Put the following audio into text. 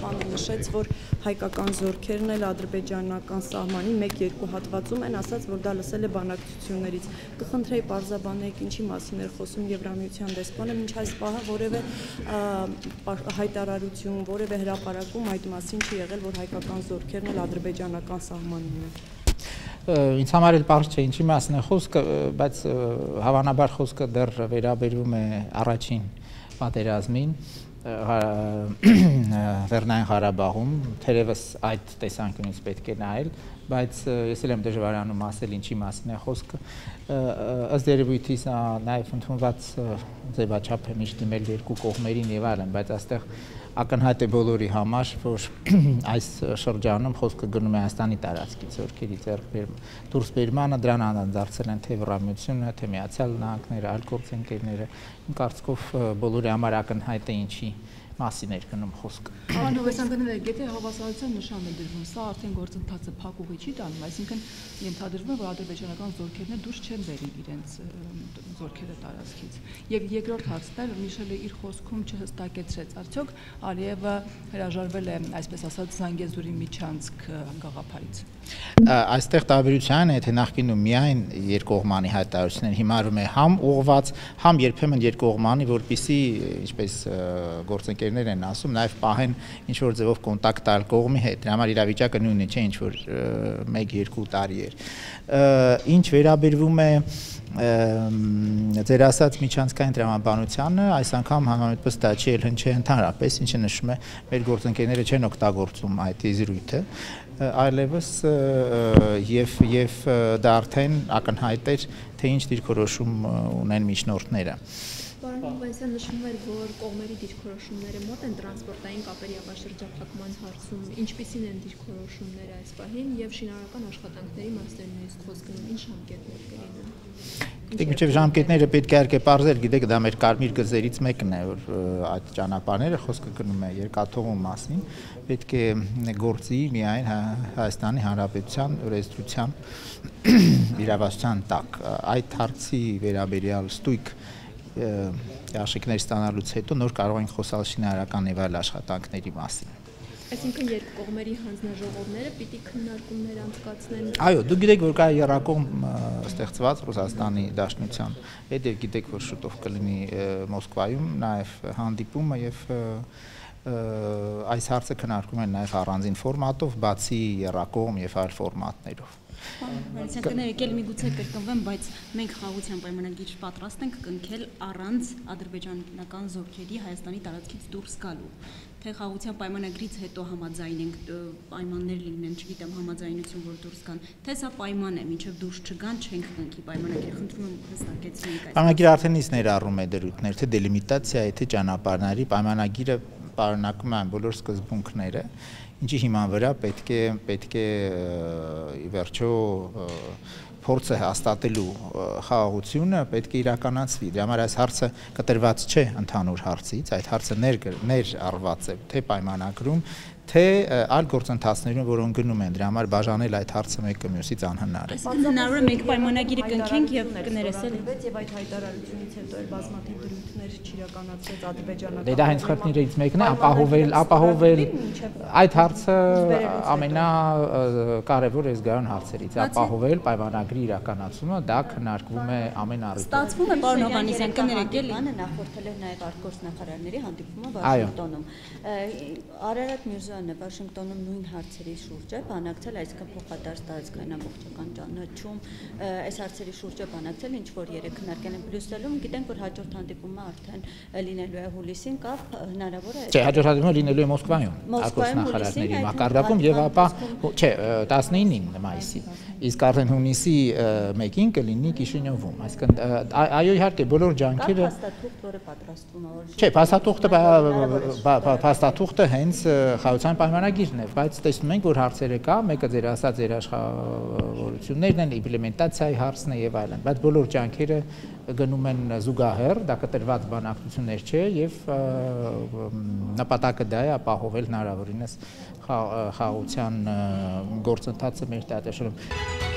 նախապանը նշեց, որ հայկական զորքերն էլ ադրբեջանական սահմանի 1-2 հատվածում են ասաց, որ դա լսել է բանակցություններից։ Կխնդրեի պարզաբանեք ինչի մասին էր խոսում Եվրամիության դեսպանը, մինչ այս պահը որևէ հայտարարություն, որևէ հրապարակում այդ մասին չի եղել, որ հայկական զորքերն էլ ադրբեջանական սահմանին են։ Ինձ համար էլ պարզ չէ ինչի մասին է խոսքը, բայց հավանաբար խոսքը դեռ վերաբերում է առաջին պատերազմին Լեռնային Ղարաբաղում, թերևս այդ տեսանկյունից պետք է նայել, բայց ես էլ եմ դժվարանում ասել ինչի մասին է խոսքը, ըստ երևույթի սա նաև ընդունված ձևաչափ է միշտ դիմել երկու կողմերին եւ այլն, բայց այստեղ ակնհայտ է բոլորի համար, որ այս շրջանում խոսքը գնում է Հայաստանի տարածքից զորքերի դուրսբերմանը, դրան անդրադարձել են թե Եվրամիությունը, թե Միացյալ Նահանգները, այլ գործընկերները, իմ կարծիքով բոլորի համար ակնհայտ է ինչի մասին էր գնում խոսքը։ Եթե հավասարության նշան է դրվում, սա արդեն գործընթացը փակ ուղի չի տանում, այսինքն ենթադրվում է, որ ադրբեջանական զորքերն դուրս չեն բերի իրենց զորքերը տարածքից։ Եվ երկրորդ հարցն է, Միշելը իր խոսքում չհստակեցրեց, արդյոք Ալիևը հրաժարվել է, այսպես ասած, Զանգեզուրի միջանցք գաղափարից։ Այստեղ տարբերությունն է, թե նախկինում միայն երկկողմանի հայտարարություններ հիմարում է համ ուղղված, համ երբեմն երկկողմանի, որպեսզի, ինչպես գործընկերներ են ասում, նաև պահեն ինչ-որ ձևով կոնտակտ այլ կողմի հետ, դրա համար իրավիճակը նույնն չէ, ինչ-որ 1-2 տարի էր։ Ինչ վերաբերվում է ձեր ասած միջանցքային տրամաբանությանը, այս անգամ հանրամետպես դա չի էլ հնչե ընդհանրապես, ինչը նշում է, մեր գործընկերները չեն օգտագործում այդ զրույթը, այլևս եւ դա արդեն ակնհայտ էր, թե ինչ դիրքորոշում ունեն միջնորդները։ Պարոն Հովհաննիսյան, նշվում էր, որ կողմերի դիրքորոշումները մոտ են տրանսպորտային կապերի ավաշրջափակման հարցում, ինչպիսին են դիրքորոշումները այս պահին եւ շինարարական աշխատանքների մասն նույնիսկ խոսք գնում, ինչ ժամկետներ կլինեն։ Գիտեք, մինչև ժամկետները պետք է իհարկե պարզել, գիտեք, դա մեր կարմիր գծերից մեկն է, որ այդ ճանապարհները խոսքը գնում է երկաթողու մասին, պետք է գործի միայն Հայաստանի Հանրապետության օրենսդրության իրավասության տակ։ Այդ հարցի վերաբերյալ ստույգ աշիկներ ստանալուց հետո նոր կարող ենք խոսալ շինարարական եւ այլ աշխատանքների մասին։ Այսինքն երկու կողմերի հանձնաժողովները պիտի քննարկումներ անցկացնեն։ Այո, դուք գիտեք, որ կա եռակողմ ստեղծված Ռուսաստանի Դաշնության հետ եւ գիտեք, որ շուտով կլինի Մոսկվայում նաեւ հանդիպումը եւ այս հարցը քննարկում են նաեւ առանձին ֆորմատով, բացի եռակողմ եւ այլ ֆորմատներով։ Եկել միգուցե կրկնվեմ, բայց մենք խաղաղության պայմանագիր պատրաստ ենք կնքել առանց ադրբեջանական զորքերի Հայաստանի տարածքից դուրս գալու։ Թե խաղաղության պայմանագրից հետո համաձայն ենք պայմաններ լինեն, չգիտեմ, համաձայնություն, որ դուրս գան, թե սա պայման է, մինչև դուրս չգան, չենք կնքի պայմանագիրը, խնդրում եմ հստակեցնենք այս։ Պայմանագիրը արդեն իսկ ներառում է դրույթներ, թե դելիմիտացիայի, թե ճանապարհների, պայմանագիրը պարունակում է բոլոր սկզբունքները, ինչի հիման վրա պետք է ի վերջո փորձը հաստատելու խաղաղությունը պետք է իրականացվի։ Դրա համար այս հարցը կտրված չէ ընդհանուր հարցից, այդ հարցը ներառված է թե պայմանագրում, թե այլ գործընթացներում, որոնք գնում են, դրա համար բաժանել այդ հարցը մեկը մյուսից անհնար է։ Հնարավոր է մենք պայմանագիրը կնքենք եւ կներեսել եւ այդ հայտարարությունից հետո էլ բազմաթիվ դրույթներ չիրականացրեց ադրբեջանական։ Դա հենց խնդիրներից մեկն է, ապահովել այդ հարցը ամենակարևոր զգայուն հարցերից, ապահովել պայմանագրի իրականացումը, դա քննարկվում է ամեն առիթով։ Ստացվում է, պարոն Հովհաննիսյան, կներեք Անը նախորդել էր նաև արտգործնախարարների հանդիպումը Վաշինգտոնում։ Արարատ Միրզոյանը Վաշինգտոնում նույն հարցերի շուրջ է բանակցել, այսինքն փոխադարձ տարածքային ամբողջական ճանաչում, այս հարցերի շուրջ է բանակցել, ինչ որ երեք քննարկել են Բրյուսելում, գիտենք, որ հաջորդ հանդիպումը արդեն լինելու է հուլիսին, կապ հնարավոր է։ Չէ, հաջորդ հանդիպումը լինելու է Մոսկվայում, արտգործնախարարների մակարդակում եւ ապա, չէ, 19-ին մայիսի, իսկ արդեն հունիսի 1-ին կլինի Կիշինյովում, այսինքն այո, իհարկե, բոլոր ջանքերը փաստաթուղթ, որը պատրաստվում է։ Չէ, փաստաթուղթը հենց խաղաղության պայմանագիրն է, բայց տեսնում ենք, որ հարցերը կա, մեկը ձեր ասած երաշխավորություններն են, իմպլեմենտացիայի հարցն է եւ այլն, բայց բոլոր ջանքերը գնում են զուգահեռ, դա կտրված բանակցություններ չէ եւ նպատակը դա է ապահովել հնարավորինս խաղաղության գործընթացը մեր տարածաշրջանում։